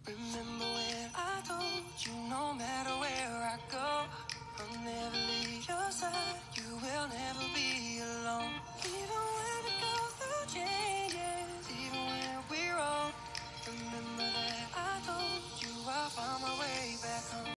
Remember when I told you no matter where